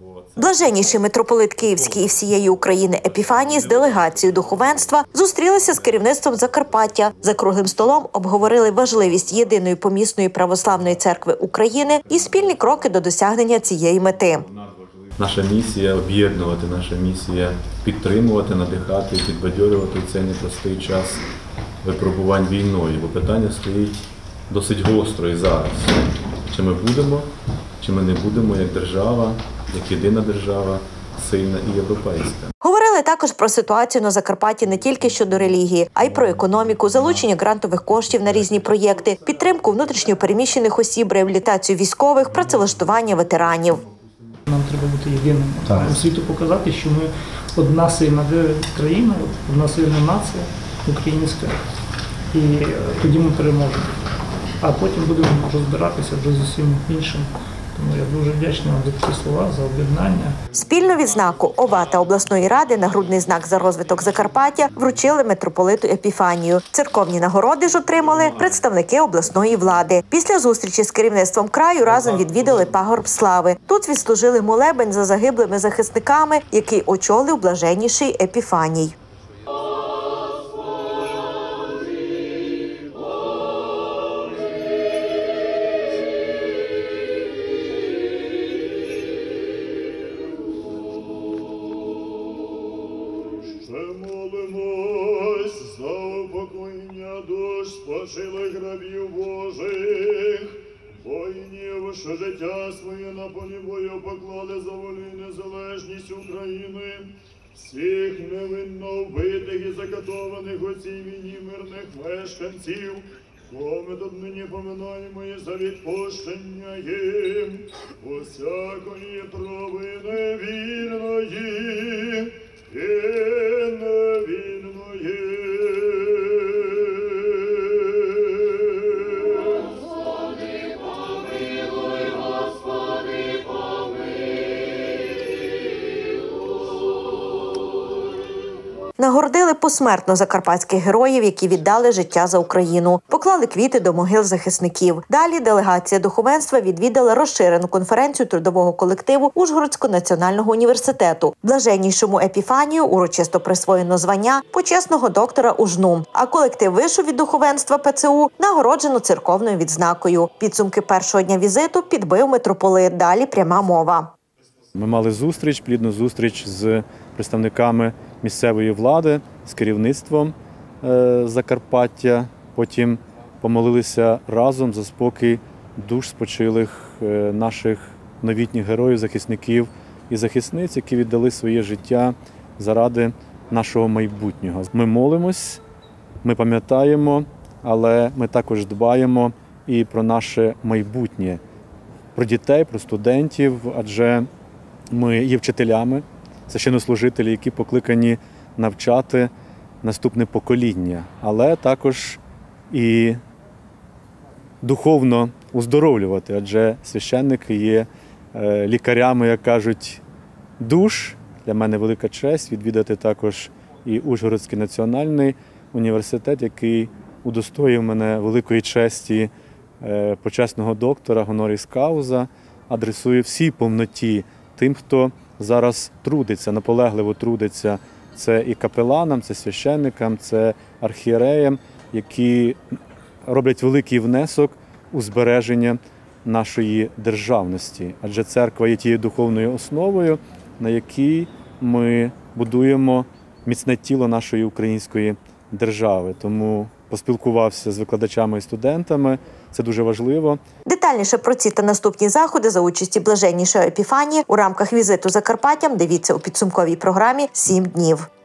Блаженніший митрополит Київський і всієї України Епіфаній з делегацією духовенства зустрілися з керівництвом Закарпаття. За круглим столом обговорили важливість єдиної помісної православної церкви України і спільні кроки до досягнення цієї мети. Наша місія – об'єднувати, наша місія – підтримувати, надихати, підбадьорювати в цей непростий час випробувань війною. Бо питання стоїть досить гостро і зараз. Чи ми будемо, чи ми не будемо як держава, як єдина держава, сильна і європейська. Говорили також про ситуацію на Закарпатті не тільки щодо релігії, а й про економіку, залучення грантових коштів на різні проєкти, підтримку внутрішньо переміщених осіб, реабілітацію військових, працевлаштування ветеранів. Нам треба бути єдиними. Світу показати, що ми одна сильна країна, одна сильна нація українська, і тоді ми переможемо. А потім будемо розбиратися вже з усім іншим. Тому я дуже вдячний вам за такі слова, за об'єднання. Спільну відзнаку ОВА та обласної ради «Нагрудний знак за розвиток Закарпаття» вручили митрополиту Епіфанію. Церковні нагороди ж отримали представники обласної влади. Після зустрічі з керівництвом краю разом відвідали пагорб слави. Тут відслужили молебень за загиблими захисниками, який очолив блаженніший Епіфаній. Молимось за упокоєння душ спочилих рабів Божих, воїнів, що життя своє на полі бою поклали за волю і незалежність України, всіх невинно вбитих і закатованих у цій війні мирних мешканців, кого ми донині поминаємо і за відпущення їм усякої провини вільної і невільної. Господи, помилуй, Господи, помилуй. Нагородили посмертно закарпатських героїв, які віддали життя за Україну. Поклали квіти до могил захисників. Далі делегація духовенства відвідала розширену конференцію трудового колективу Ужгородського національного університету. Блаженнішому Епіфанію урочисто присвоєно звання почесного доктора УЖНУ. А колектив вишу від духовенства ПЦУ нагороджено церковною відзнакою. Підсумки першого дня візиту підбив митрополит. Далі пряма мова. Ми мали зустріч, плідну зустріч з представниками місцевої влади, з керівництвом Закарпаття. Потім помолилися разом за спокій душ спочилих наших новітніх героїв, захисників і захисниць, які віддали своє життя заради нашого майбутнього. Ми молимось, ми пам'ятаємо, але ми також дбаємо і про наше майбутнє, про дітей, про студентів, адже ми є вчителями, священнослужителі, які покликані навчати наступне покоління, але також і духовно оздоровлювати, адже священники є лікарями, як кажуть, душ. Для мене велика честь відвідати також і Ужгородський національний університет, який удостоїв мене великої честі почесного доктора гоноріс кауза, адресує всій повноті тим, хто зараз трудиться, наполегливо трудиться. Це і капеланам, це священникам, це архієреям, які роблять великий внесок у збереження нашої державності. Адже церква є тією духовною основою, на якій ми будуємо міцне тіло нашої української держави. Тому поспілкувався з викладачами і студентами. Це дуже важливо. Детальніше про ці та наступні заходи за участі блаженнішого Епіфанії у рамках візиту Закарпаттям дивіться у підсумковій програмі «7 днів».